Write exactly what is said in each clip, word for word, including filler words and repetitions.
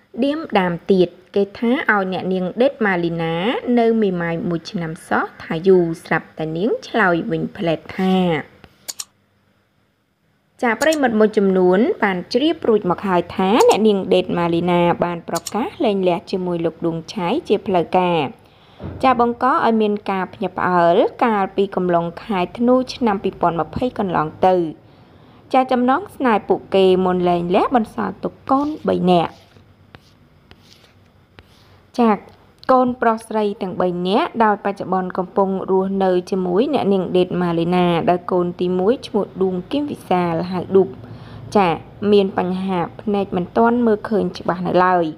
Điếm đàm tiệt cái thá ao nhẹ niềng đết mà lì ná nơi mì mài một năm sót thả dù sạp tại niếng chlòi bình phẹt tha. Chà bà mật một chùm nuốn bàn trí bụi mặc hài thá nhẹ niềng đết mà lì ná bàn bọc cá lên lẹ chì mùi lục đùng trái chì phẹt cà. Chà bông có ở miền cà nhập ở cà bì cầm lòng khai thân nuôi năm bì bọn mà phây còn lòng từ. Chà chăm nón snai phụ kê môn lên lẹ bàn xà tục con bầy nẹ. Chạc, con prosray tầng bầy nhé đào bà chả bọn công pông rùa nơi chê muối nẹ niềng đệt mà lê nà đào con tí muối cho một đùm kiếm vị xa là hại đục. Chà, miền bằng hạp nạch mình toán mơ khơi cho bà nợ lời.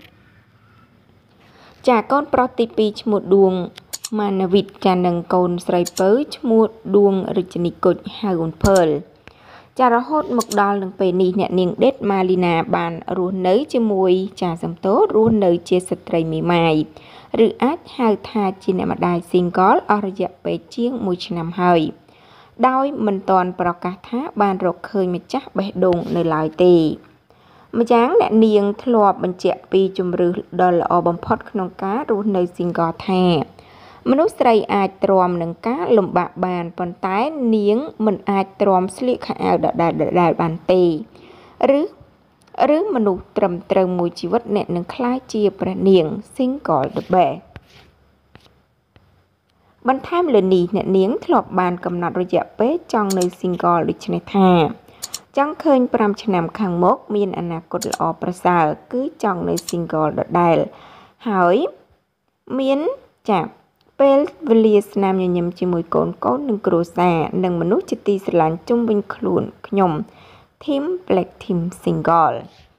Chà, con protipi cho một đùm mà nà vịt chà nâng con sray bớ cho một đùm rực chân nị cột hà gồn pearl. Chà, rõ hốt mực đo lưng bề nì nẹ niềng đết mà lì nà bàn rùa nới chê muối chà dầm tố rùa nới chê sạch rây mì mài. Rư ách hào thà chì nẹ mà đài xin có ở dẹp bế chiếng mùi chân nằm hơi. Đói mình toàn bà cả thá bàn rột khơi mà chắc bế đụng nơi lại tì. Mà cháng nẹ niềng thloa bằng chẹ bì chùm rư đo lọ bằng phót khăn cá rùa nơi xin có thà.មនុស្សស្រីអាចទ្រាំនឹងការលំបាកបានប៉ុន្តែនាងមិនអាចទ្រាំស្លៀកខោអាវដដែលៗបានទេឬឬមនុស្សត្រឹមត្រូវមួយជីវិតអ្នកនឹងក្លាយជាព្រះនាង single the best បន្ថែមលើនេះអ្នកនាងធ្លាប់បានកំណត់រយៈពេលចង់នៅ single ដូចនេះថាចង់ឃើញប្រាំឆ្នាំខាងមុខមានអនាគតល្អប្រសើរគឺចង់នៅ single ដដែលហើយមានចាពេលវេលាស្នាមញញឹមជាមួយកូនកូននិងគ្រួសារនិងមនុស្សជាទីស្រឡាញ់ជុំវិញខ្លួនខ្ញុំ Team Black Team Single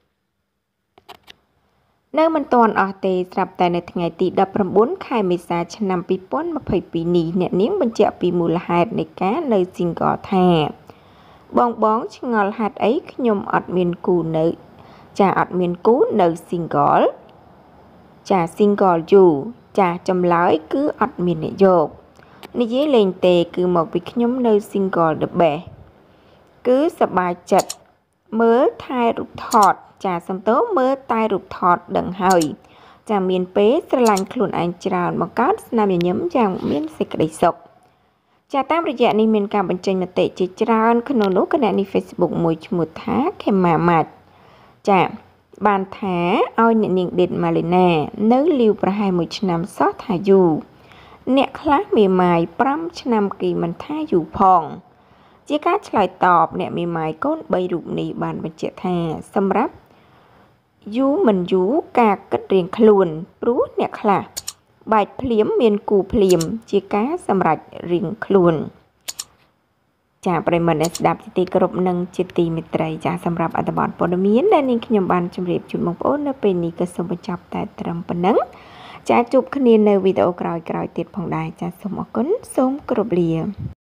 នៅមិនទាន់អស់ទេស្រាប់តែនៅថ្ងៃទីដប់ប្រាំបួនខែមេសាឆ្នាំពីរពាន់ម្ភៃពីរនេះអ្នកនាងបញ្ជាក់ពីមូលហេតុនៃការនៅ Single ថាបងបងឆ្ងល់ហេតុអីខ្ញុំអត់មានគូនៅចាអត់មានគូនៅ Single ចា Single យូរចាចម្លើយគឺអត់មានអ្នកយកនិយាយលេងទេគឺមកពីខ្ញុំនៅ single the best គឺសប្បាយចិត្តមើលថែរូបថតចាសំទោមើលតែរូបថតដឹងហើយចាមានពេលស្រឡាញ់ខ្លួនឯងច្រើនបង្កើតស្នាមញញឹមយ៉ាងមានសេចក្តីសុខចាតាមរយៈនេះមានការបញ្ចេញមតិជាច្រើនក្នុងនោះគណនី Facebook មួយឈ្មោះថា Khema Mat ចាបានថាឲ្យអ្នកនាងដេតម៉ាឡេណានៅលីវប្រហែលមួយឆ្នាំសោះថាយូរអ្នកខ្លះមេម៉ាយប្រាំឆ្នាំគីមិនថាយូរផងជាការឆ្លើយតបអ្នកមេម៉ាយកូនបីរូបនេះបានបញ្ជាក់ថាសម្រាប់យូរមិនយូរការគិតរៀងខ្លួនព្រោះអ្នកខ្លះបែកភ្លាមមានគូភ្លាមជាការសម្រេចរៀងខ្លួនចាប្រិមត្តអ្នកស្ដាប់ជាទីគោរពនិងជាទីមេត្រីចាសម្រាប់អត្ថបទព័ត៌មានដែលនាងខ្ញុំបានជម្រាបជូនបងប្អូននៅពេលនេះក៏សូមបញ្ចប់តែត្រឹមប៉ុណ្ណឹងចាជួបគ្នានៅវីដេអូក្រោយៗទៀតផងដែរចាសូមអរគុណសូមគោរពលា